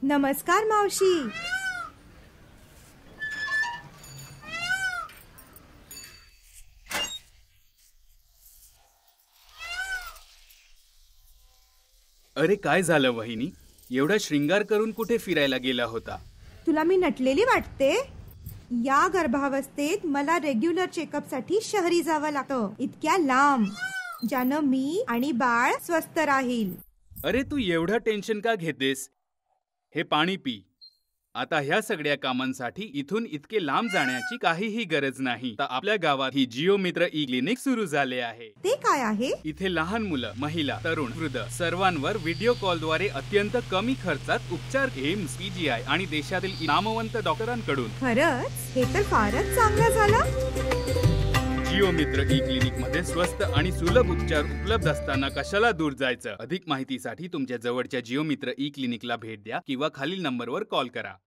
नमस्कार मावशी. अरे काय झालं वहिनी, एवढा श्रृंगार करून कुठे फिरायला गेला होता? तुला मी नटलेली वाटते? या गर्भावस्थेत मला रेग्युलर चेकअप साठी शहरी जावं लागतं, इतक्या लांब, ज्यानं मी आणि बाळ स्वस्थ राहील. अरे तू एवढं टेन्शन का घेतेस? हे पाणी पी. आता ह्या सगळ्या कामांसाठी इथून इतके लांब जाण्याची काहीही गरज नाही. तर आपल्या गावात ही जिओ मित्र ई क्लिनिक सुरू झाले आहे. ते काय आहे? इथे लहान मुलं, महिला, तरुण, वृद्ध सर्वांवर व्हिडिओ कॉलद्वारे अत्यंत कमी खर्चात उपचार एम्स, पीजीआय आणि देशातील नामवंत डॉक्टरांकडून. खरंच? हे तर फारच चांगलं झालं. जिओ मित्र ई क्लिनिक मध्ये स्वस्त आणि सुलभ उपचार उपलब्ध असताना कशाला दूर जायचं? अधिक माहितीसाठी तुमच्या जवळच्या जिओ मित्र ई क्लिनिकला भेट द्या किंवा खालील नंबरवर कॉल करा.